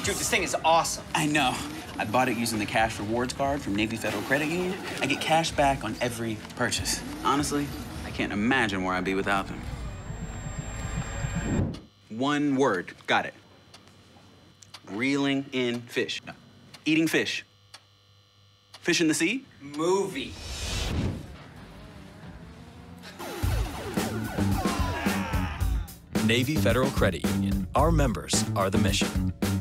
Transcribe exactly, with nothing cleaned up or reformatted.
Dude, this thing is awesome. I know. I bought it using the Cash Rewards card from Navy Federal Credit Union. I get cash back on every purchase. Honestly, I can't imagine where I'd be without them. One word. Got it. Reeling in fish. No. Eating fish. Fish in the sea? Movie. Navy Federal Credit Union. Our members are the mission.